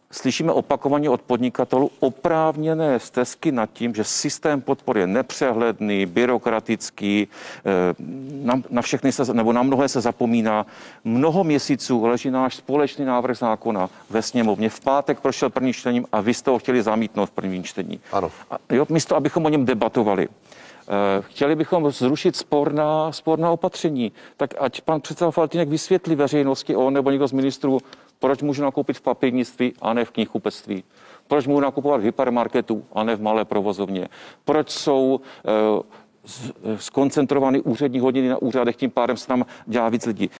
Slyšíme opakovaně od podnikatelů oprávněné stesky nad tím, že systém podpory je nepřehledný, byrokratický, na všechny nebo na mnohé se zapomíná. Mnoho měsíců leží náš společný návrh zákona ve sněmovně. V pátek prošel prvním čtením a vy jste ho chtěli zamítnout v prvním čtení. Ano. Místo, abychom o něm debatovali. Chtěli bychom zrušit sporná opatření. Tak ať pan předseda Faltýnek vysvětlí veřejnosti, on nebo někdo z ministrů, proč můžu nakoupit v papírnictví a ne v knihkupectví. Proč můžu nakupovat v hypermarketu a ne v malé provozovně. Proč jsou skoncentrovány úřední hodiny na úřadech, tím pádem se tam dělá víc lidí.